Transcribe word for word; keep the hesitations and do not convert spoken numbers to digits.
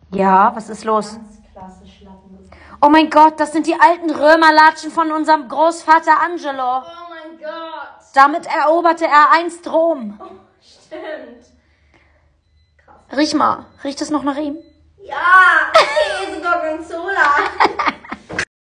Ja, was ist los? Ganz klasse Schlappen. Oh mein Gott, das sind die alten Römerlatschen von unserem Großvater Angelo. Oh mein Gott. Damit eroberte er einst Rom. Oh, stimmt. Krass. Riech mal, riecht es noch nach ihm? Ja, Käse Gorgonzola.